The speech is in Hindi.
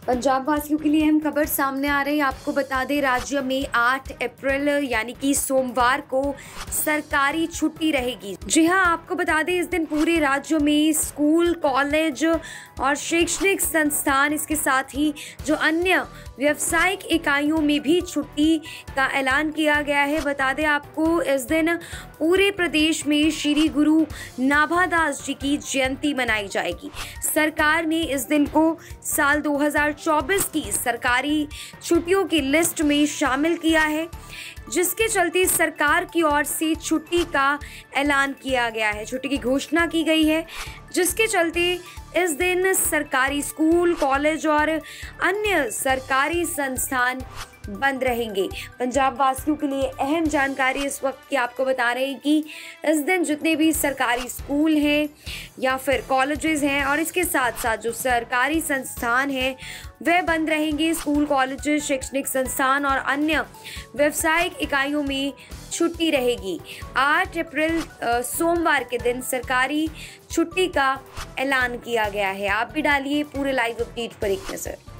पंजाब वासियों के लिए अहम खबर सामने आ रही है। आपको बता दें, राज्य में 8 अप्रैल यानी कि सोमवार को सरकारी छुट्टी रहेगी। जी हां, आपको बता दें, इस दिन पूरे राज्य में स्कूल, कॉलेज और शैक्षणिक संस्थान, इसके साथ ही जो अन्य व्यावसायिक इकाइयों में भी छुट्टी का ऐलान किया गया है। बता दें आपको, इस दिन पूरे प्रदेश में श्री गुरु नाभादास जी की जयंती मनाई जाएगी। सरकार ने इस दिन को साल 2024 की सरकारी छुट्टियों की लिस्ट में शामिल किया है, जिसके चलते सरकार की ओर से छुट्टी का ऐलान किया गया है, छुट्टी की घोषणा की गई है, जिसके चलते इस दिन सरकारी स्कूल, कॉलेज और अन्य सरकारी संस्थान बंद रहेंगे। पंजाब वासियों के लिए अहम जानकारी इस वक्त की आपको बता रहे हैं कि इस दिन जितने भी सरकारी स्कूल हैं या फिर कॉलेजेस हैं और इसके साथ साथ जो सरकारी संस्थान हैं वह बंद रहेंगे। स्कूल, कॉलेजेस, शैक्षणिक संस्थान और अन्य व्यावसायिक इकाइयों में छुट्टी रहेगी। 8 अप्रैल सोमवार के दिन सरकारी छुट्टी का ऐलान किया गया है। आप भी डालिए पूरे लाइव अपडेट पर एक नज़र।